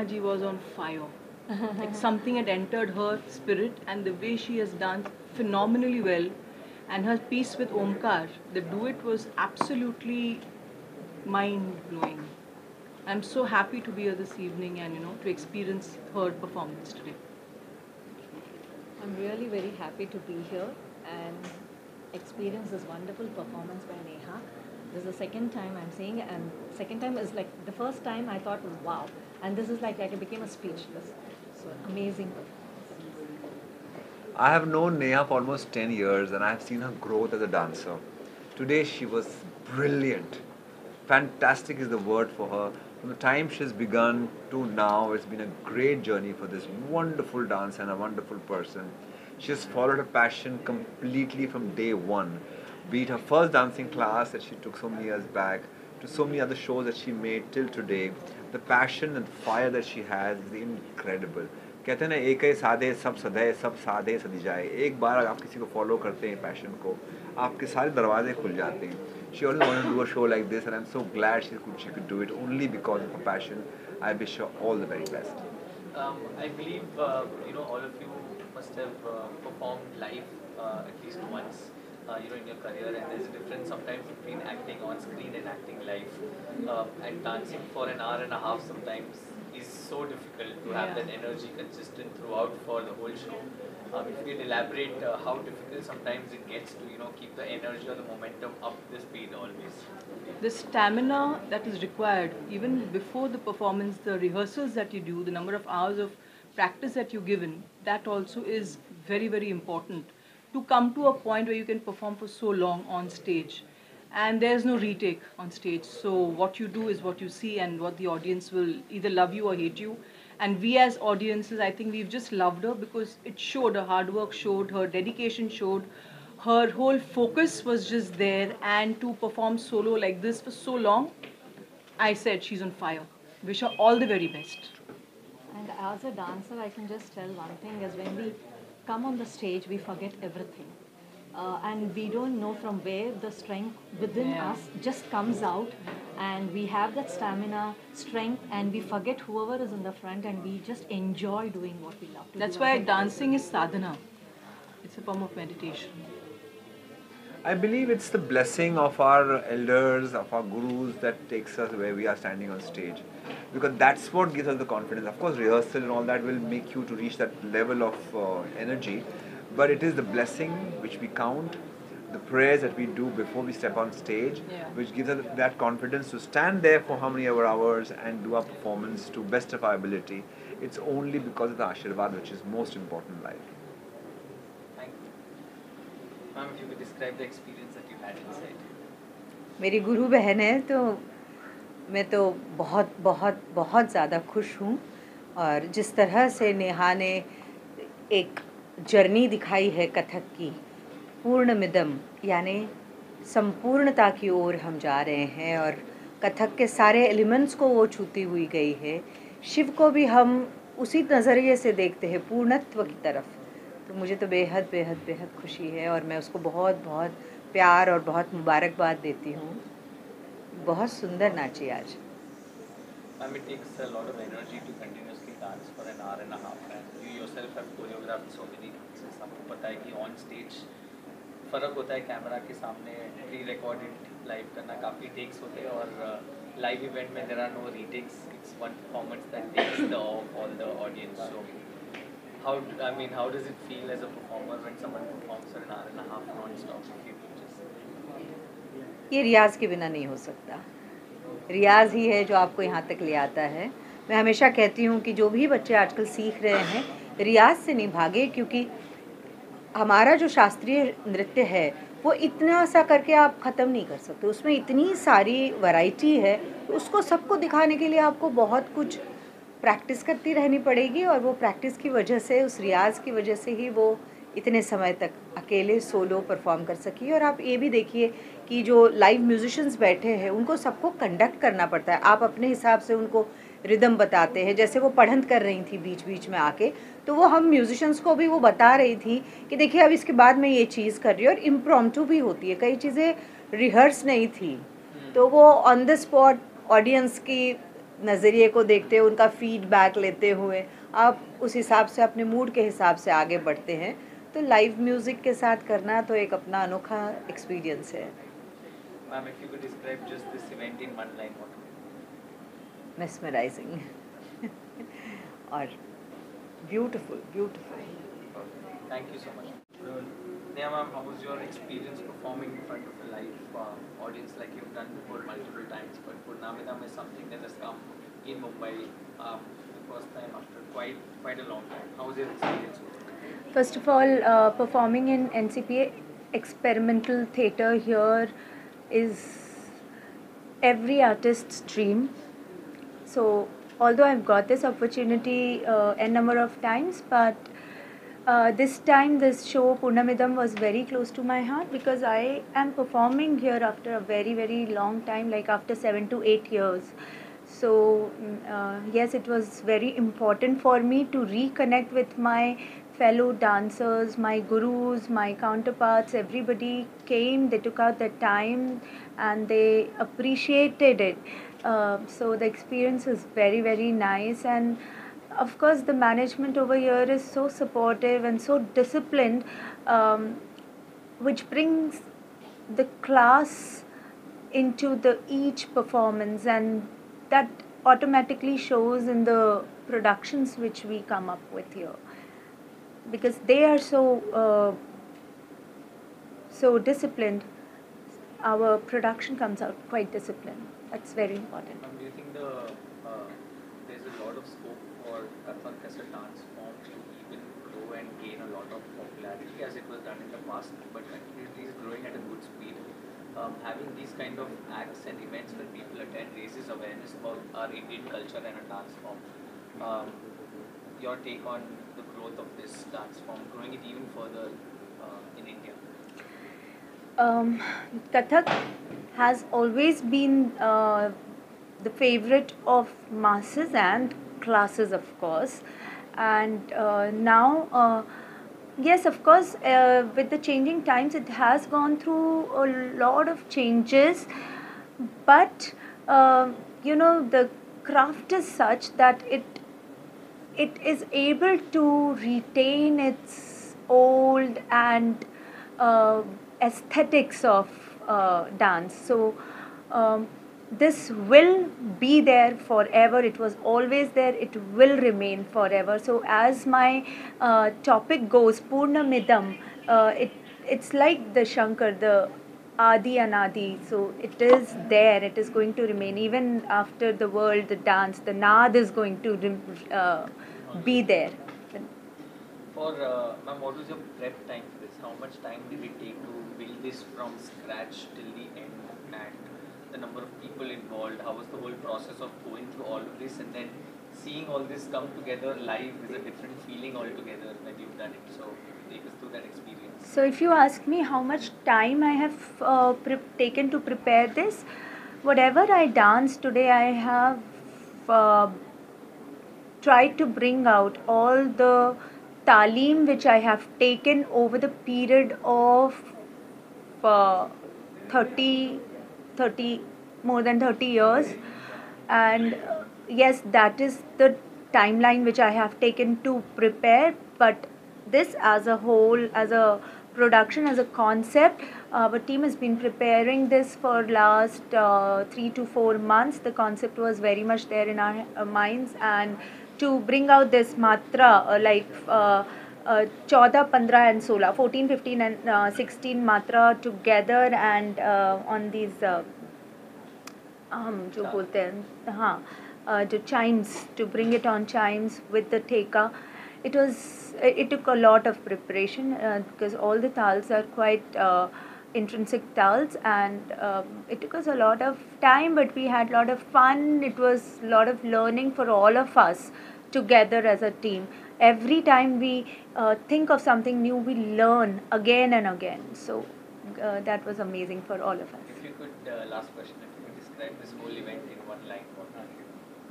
Neha ji was on fire. Like something had entered her spirit, and the way she has danced phenomenally well, and her piece with Omkar, the duet was absolutely mind blowing. I'm so happy to be here this evening and to experience her performance today. I'm really very happy to be here and experience this wonderful performance by Neha. This is the second time I'm seeing, and second time is like the first time I thought, wow, and this is like I became a speechless. So amazing performance. I have known Neha for almost 10 years and I have seen her growth as a dancer. Today she was brilliant. Fantastic is the word for her. From the time she's begun to now, it's been a great journey for this wonderful dancer and a wonderful person. She has followed her passion completely from day one. Be it her first dancing class that she took so many years back, to so many other shows that she made till today. The passion and fire that she has is incredible. कहते हैं ना एक ही साधे सब सधे सब साधे सधी जाए. एक बार आप किसी को फॉलो करते हैं पैशन को, आपके सारे दरवाजे खुल जाते हैं. She always wanted to do a show like this, and I'm so glad she could do it only because of her passion. I wish her all the very best. I believe all of you must have performed live at least once. In your career, and there's a difference sometimes between acting on screen and acting live. And dancing for an hour and a half sometimes is so difficult to have that energy consistent throughout for the whole show. If you can elaborate how difficult sometimes it gets to keep the energy or the momentum up the speed always. The stamina that is required, even before the performance, the rehearsals that you do, the number of hours of practice that you're given, that also is very, very important to come to a point where you can perform for so long on stage. And there's no retake on stage. So what you do is what you see, and what the audience will either love you or hate you. And we as audiences, I think we've just loved her because it showed, her hard work showed, her dedication showed, her whole focus was just there. And to perform solo like this for so long, I said she's on fire. Wish her all the very best. And as a dancer, I can just tell one thing is when we come on the stage, we forget everything. And we don't know from where the strength within us just comes out, and we have that stamina, strength, and we forget whoever is in the front, and we just enjoy doing what we love to That's do. why dancing is sadhana. It's a form of meditation. I believe it's the blessing of our elders, of our gurus that takes us where we are standing on stage. Because that's what gives us the confidence. Of course, rehearsal and all that will make you to reach that level of energy. But it is the blessing which we count, the prayers that we do before we step on stage, which gives us that confidence to stand there for how many hours and do our performance to best of our ability. It's only because of the Ashirvad which is most important in life. Thank you. Ma'am, if you could describe the experience that you had inside. मेरी गुरु बहन है, तो मैं तो बहुत बहुत बहुत ज़्यादा खुश हूँ. और जिस तरह से नेहा ने एक जर्नी दिखाई है कथक की, पूर्णमिदम यानी संपूर्णता की ओर हम जा रहे हैं, और कथक के सारे एलिमेंट्स को वो छूती हुई गई है. शिव को भी हम उसी नज़रिए से देखते हैं, पूर्णत्व की तरफ. तो मुझे तो बेहद बेहद बेहद खुशी है, और मैं उसको बहुत बहुत प्यार और बहुत मुबारकबाद देती हूँ. बहुत सुंदर नाची आज. Ma'am, it takes a lot of energy to continuously dance for an hour and a half, and you yourself have choreographed so many dances. आपको पता है कि on stage फ़र्क होता है कैमरा के सामने pre-recorded live करना, काफ़ी takes होते हैं, और live event में there are no retakes. It's one performance that takes the awe of all the audience. So how does it feel as a performer when someone performs for an hour and a half non-stop? If you could just... ये रियाज के बिना नहीं हो सकता. रियाज ही है जो आपको यहाँ तक ले आता है. मैं हमेशा कहती हूँ कि जो भी बच्चे आजकल सीख रहे हैं, रियाज से नहीं भागे, क्योंकि हमारा जो शास्त्रीय नृत्य है वो इतना सा करके आप ख़त्म नहीं कर सकते. उसमें इतनी सारी वैरायटी है, तो उसको सबको दिखाने के लिए आपको बहुत कुछ प्रैक्टिस करती रहनी पड़ेगी, और वो प्रैक्टिस की वजह से, उस रियाज की वजह से ही वो इतने समय तक अकेले सोलो परफॉर्म कर सकी. और आप ये भी देखिए कि जो लाइव म्यूजिशियंस बैठे हैं उनको सबको कंडक्ट करना पड़ता है. आप अपने हिसाब से उनको रिदम बताते हैं. जैसे वो पढ़ंत कर रही थी बीच बीच में आके, तो वो हम म्यूजिशियंस को भी वो बता रही थी कि देखिए अब इसके बाद मैं ये चीज़ कर रही हूँ. और इम्प्रॉम्प्टू भी होती है, कई चीज़ें रिहर्स नहीं थी, तो वो ऑन द स्पॉट ऑडियंस की नज़रिए को देखते हुए, उनका फीडबैक लेते हुए आप उस हिसाब से अपने मूड के हिसाब से आगे बढ़ते हैं। तो लाइव म्यूज़िक के साथ करना तो एक अपना अनोखा एक्सपीरियंस है। Ma'am, if you could describe just this event in one line, what would it mesmerising और beautiful beautiful. be? Thank you so much. Neha ma'am, how was your experience performing in front of a live audience like you've done before multiple times? But Purnamidam is something that has come in Mumbai the first time after quite a long time. How was your experience? First of all, performing in NCPA experimental theatre here is every artist's dream. So, although I've got this opportunity a number of times, but this time this show Purnamidam was very close to my heart because I am performing here after a very, very long time, like after 7 to 8 years. So yes, it was very important for me to reconnect with my fellow dancers, my gurus, my counterparts. Everybody came, they took out their time and they appreciated it. So the experience was very, very nice, and of course the management over here is so supportive and so disciplined, which brings the class into the each performance, and that automatically shows in the productions which we come up with here, because they are so disciplined. Our production comes out quite disciplined. That's very important. Ma'am, do you think there's a lot of scope for Kathak as a dance form to even grow and gain a lot of popularity as it was done in the past, but continuously is growing at a good speed? Having these kind of acts and events when people attend raises awareness about our Indian culture and a dance form. Your take on the growth of this dance form, growing it even further in India? Kathak has always been the favorite of masses and classes, of course, and now yes, of course, with the changing times it has gone through a lot of changes, but the craft is such that it is able to retain its old and aesthetics of dance. So this will be there forever. It was always there. It will remain forever. So as my topic goes, Purnamidam, it's like the Shankar, the Adi Anadi. So it is there. It is going to remain even after the world, the dance, the Nad is going to be there. For ma'am, what was your prep time for this? How much time did it take to build this from scratch till the end, and the number of people involved? How was the whole process of going through all of this and then seeing all this come together live is a different feeling altogether when you've done it? So take us through that experience. So if you ask me how much time I have taken to prepare this, whatever I dance today, I have tried to bring out all the talim which I have taken over the period of 30 more than 30 years, and yes, that is the timeline which I have taken to prepare. But this as a whole, as a production, as a concept, our team has been preparing this for last 3 to 4 months. The concept was very much there in our minds, and to bring out this matra like 14, 15 and 16, 14, 15 and 16 matra together, and on these जो बोलते हैं हाँ जो chimes, to bring it on chimes with the theka. It took a lot of preparation because all the tals are quite intrinsic tals, and it took us a lot of time, but we had a lot of fun. It was a lot of learning for all of us together as a team. Every time we think of something new, we learn again and again. So that was amazing for all of us. If you could, last question, if you could describe this whole event in one line, what would it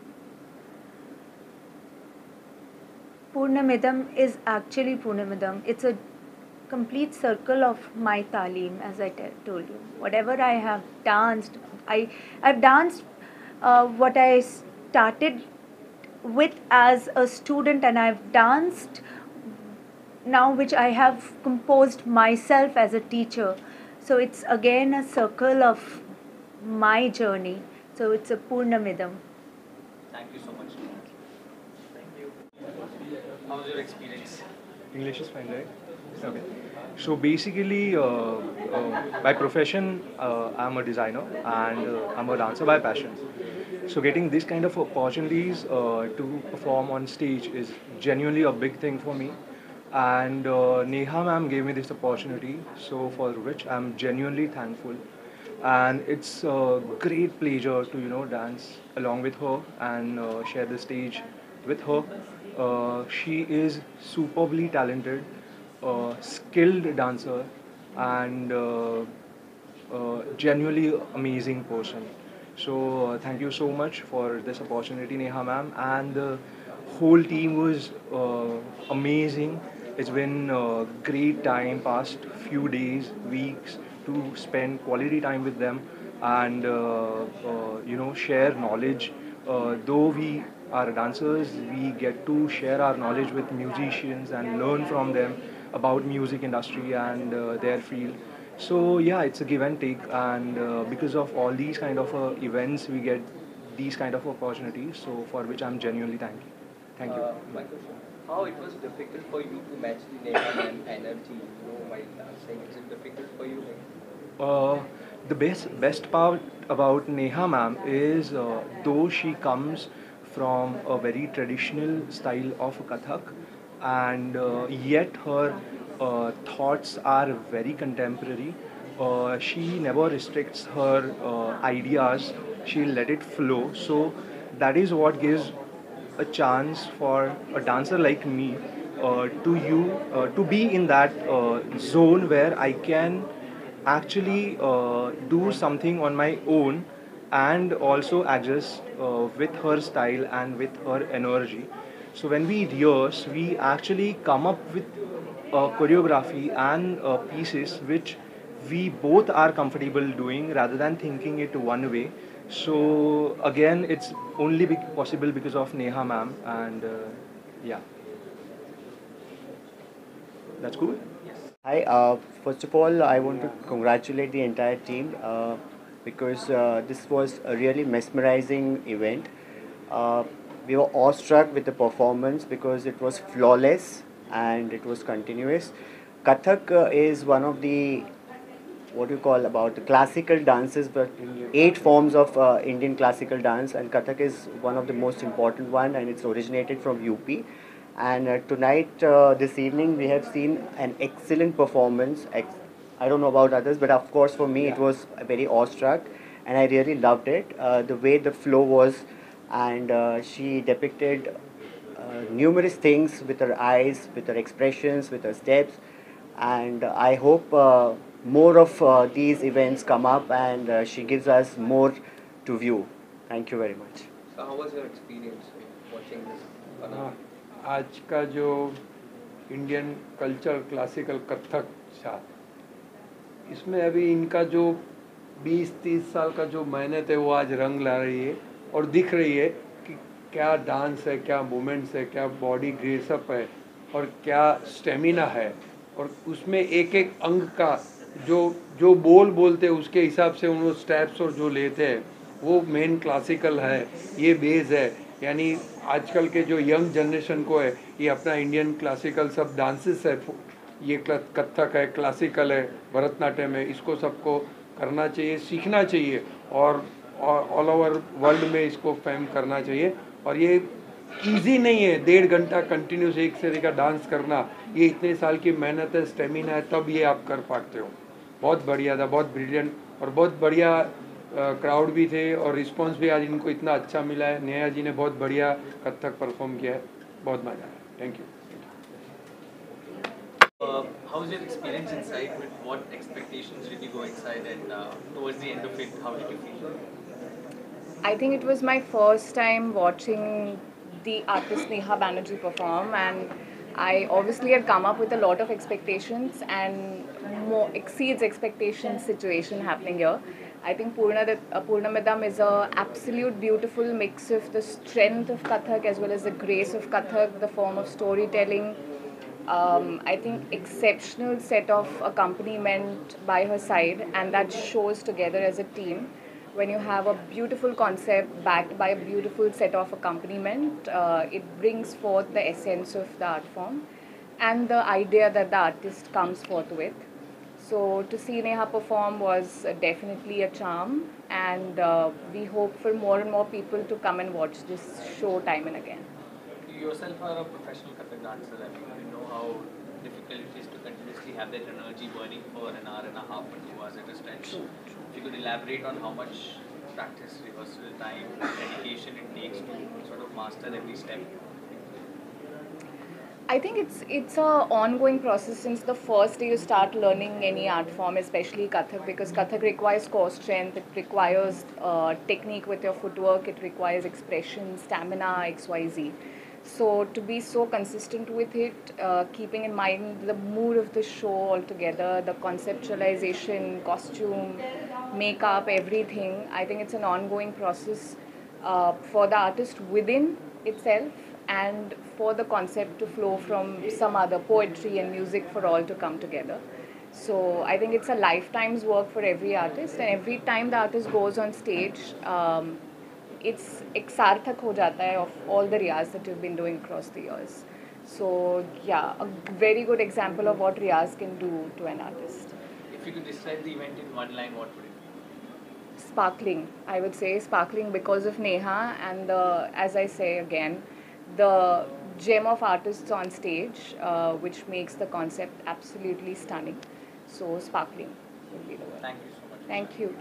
be? Purnamidam is actually Purnamidam. It's a complete circle of my talim, as I told you. Whatever I have danced, I've danced what I started with as a student, and I've danced now, which I have composed myself as a teacher. So it's again a circle of my journey. So it's a Purnamidam. Thank you so much. Thank you. How was your experience? English is fine, right? Okay. So basically, by profession, I'm a designer and I'm a dancer by passion. So getting this kind of opportunities to perform on stage is genuinely a big thing for me. And Neha ma'am gave me this opportunity, so for which I'm genuinely thankful. And it's a great pleasure to dance along with her and share the stage with her. She is superbly talented, skilled dancer, and genuinely amazing person. So thank you so much for this opportunity, Neha ma'am, and the whole team was amazing. It's been a great time, past few days, weeks, to spend quality time with them and share knowledge. Though we are dancers, we get to share our knowledge with musicians and learn from them about music industry and their field. So yeah, it's a give and take, and because of all these kind of events, we get these kind of opportunities. So for which I'm genuinely thankful. Thank you. My question: how it was difficult for you to match the Neha and energy, while dancing? Is it difficult for you? Uh, the best part about Neha ma'am is though she comes from a very traditional style of Kathak, and yet her thoughts are very contemporary. She never restricts her ideas. She let it flow. So that is what gives a chance for a dancer like me to be in that zone where I can actually do something on my own and also adjust with her style and with her energy. So when we rehearse, we actually come up with choreography and pieces which we both are comfortable doing rather than thinking it one way. So again, it's only possible because of Neha ma'am, and yeah, that's cool. Hi, first of all, I want to congratulate the entire team because this was a really mesmerizing event. We were awestruck with the performance because it was flawless and it was continuous. Kathak is one of the what you call about the classical dances, but 8 forms of Indian classical dance, and Kathak is one of the most important one, and it's originated from UP. And tonight, this evening, we have seen an excellent performance. I don't know about others, but of course for me it was very awestruck, and I really loved it. The way the flow was, and she depicted numerous things with her eyes, with her expressions, with her steps, and I hope more of these events come up and she gives us more to view. Thank you very much. So how was your experience watching this? आज का जो Indian culture classical Kathak था, इसमें अभी इनका जो 20-30 साल का जो मेहनत है वो आज रंग ला रही है और दिख रही है कि क्या डांस है, क्या मूवमेंट्स है, क्या बॉडी ग्रेसअप है और क्या स्टेमिना है, और उसमें एक एक अंग का जो बोल बोलते हैं उसके हिसाब से उन स्टेप्स और जो लेते हैं वो मेन क्लासिकल है, ये बेस है। यानी आजकल के जो यंग जनरेशन को है ये अपना इंडियन क्लासिकल सब डांसेस है, ये कथक है, क्लासिकल है, भरतनाट्यम है, इसको सबको करना चाहिए, सीखना चाहिए और ऑल ओवर वर्ल्ड में इसको फेम करना चाहिए। और ये इजी नहीं है 1.5 घंटा कंटिन्यूस एक से का डांस करना, ये इतने साल की मेहनत है, स्टेमिना है, तब ये आप कर पाते हो। बहुत बढ़िया था, बहुत ब्रिलियंट और बहुत बढ़िया क्राउड भी थे और रिस्पांस भी आज इनको इतना अच्छा मिला है। नेहा जी ने बहुत बढ़िया कथक परफॉर्म किया है, बहुत मजा आया। Thank you. How was your experience inside? With what expectations did you go inside, and towards the end of it, how did you feel? I think it was my first time watching the artist Neha Banerjee perform, and I obviously had come up with a lot of expectations and more exceeds expectations situation happening here. I think Purnamidam is a absolute beautiful mix of the strength of Kathak as well as the grace of Kathak, the form of storytelling. I think exceptional set of accompaniment by her side, and that shows together as a team. When you have a beautiful concept backed by a beautiful set of accompaniment, it brings forth the essence of the art form and the idea that the artist comes forth with. So to see Neha perform was definitely a charm, and we hope for more and more people to come and watch this show time and again. You yourself are a professional Kathak dancer. I mean, you know how difficult it is to continuously have that energy burning for an hour and a half or 2 hours at a stretch. If you could elaborate on how much practice, rehearsal time, dedication it takes to sort of master every step. I think it's a ongoing process since the first day you start learning any art form, especially Kathak, because Kathak requires core strength, it requires technique with your footwork, it requires expression, stamina, XYZ. So to be so consistent with it, keeping in mind the mood of the show altogether, the conceptualization, costume, makeup, everything, I think it's an ongoing process for the artist within itself, and for the concept to flow from some other poetry and music for all to come together. So I think it's a lifetime's work for every artist, and every time the artist goes on stage, it's ek sarthak ho jata hai of all the riyaz that you've been doing across the years. So yeah, a very good example of what riyaz can do to an artist. If you could describe the event in one line, what would it be? Sparkling, I would say sparkling because of Neha and the, as I say again, the gem of artists on stage, which makes the concept absolutely stunning. So sparkling would be the word. Thank you so much. Thank you.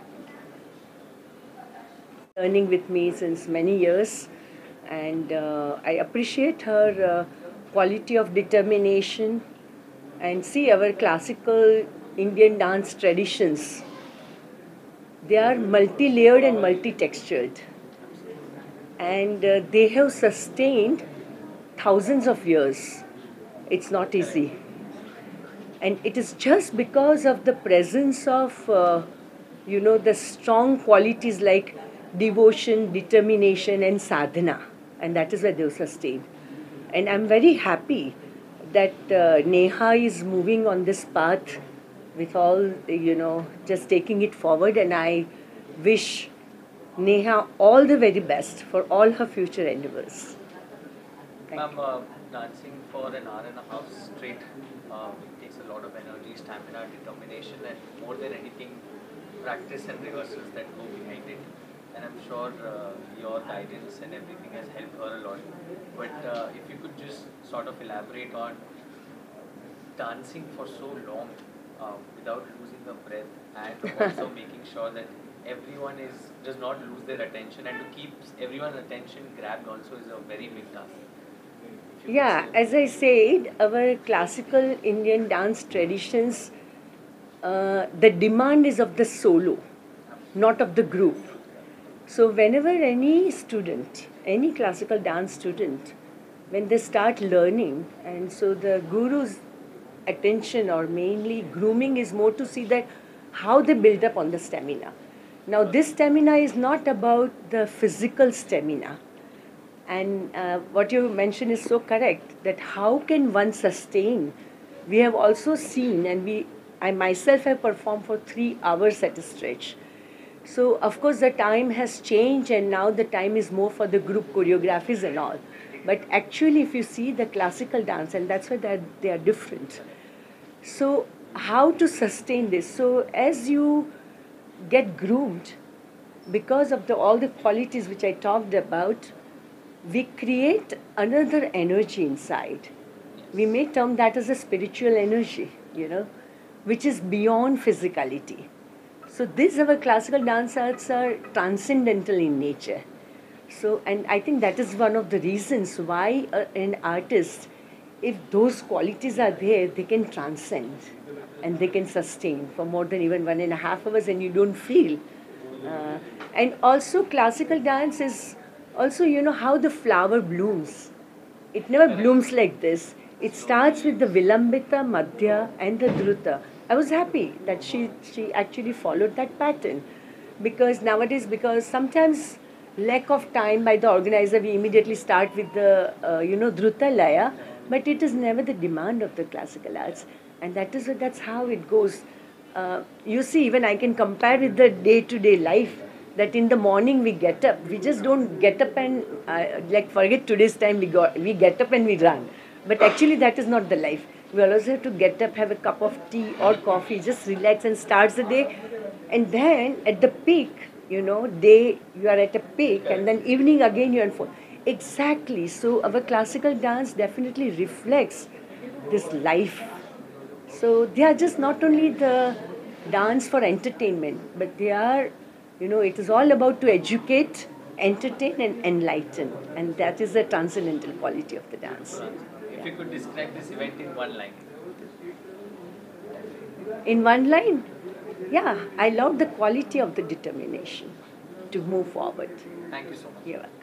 Learning with me since many years, and I appreciate her quality of determination. And see, our classical Indian dance traditions, they are multi-layered and multi-textured, and they have sustained thousands of years. It's not easy, and it is just because of the presence of the strong qualities like devotion, determination and sadhana, and that is why they were sustained. And I'm very happy that Neha is moving on this path with all, just taking it forward, and I wish Neha all the very best for all her future endeavors. Ma'am, dancing for an hour and a half straight it takes a lot of energy, stamina, determination, and more than anything, practice and rehearsals that go behind it. And I'm sure your guidance and everything has helped her a lot. But if you could just sort of elaborate on dancing for so long without losing the breath, and also making sure that everyone does not lose their attention, and to keep everyone's attention grabbed also is a very big task. Yeah, as I said, our classical Indian dance traditions, the demand is of the solo, not of the group. So whenever any student, any classical dance student, when they start learning, and so the guru's attention or mainly grooming is more to see that how they build up on the stamina. Now this stamina is not about the physical stamina. And what you mentioned is so correct, that how can one sustain? We have also seen, and I myself have performed for 3 hours at a stretch. So of course the time has changed, and now the time is more for the group choreographies and all. But actually if you see the classical dance, and that's why they are different. So how to sustain this? So as you get groomed, because of all the qualities which I talked about, we create another energy inside. We may term that as a spiritual energy, which is beyond physicality. So these our classical dance arts are transcendental in nature. So, and I think that is one of the reasons why an artist, if those qualities are there, they can transcend and they can sustain for more than even 1.5 hours, and you don't feel. And also classical dance is also, how the flower blooms. It never blooms like this. It starts with the Vilambita, Madhya and the Druta. I was happy that she actually followed that pattern. because nowadays, because sometimes lack of time by the organizer, we immediately start with the Dhruta Laya, but it is never the demand of the classical arts, and that's how it goes. You see, even I can compare with the day-to-day life, that in the morning we get up, we just don't get up and like forget today's time, we get up and we run, but actually that is not the life. We always have to get up, have a cup of tea or coffee, just relax and start the day, and then at the peak, day you are at a peak, and then evening again you are full. Exactly. So our classical dance definitely reflects this life. So they are just not only the dance for entertainment, but they are, it is all about to educate, entertain and enlighten, and that is the transcendental quality of the dance. If you could describe this event in one line. In one line? Yeah, I love the quality of the determination to move forward. Thank you so much. Yeah.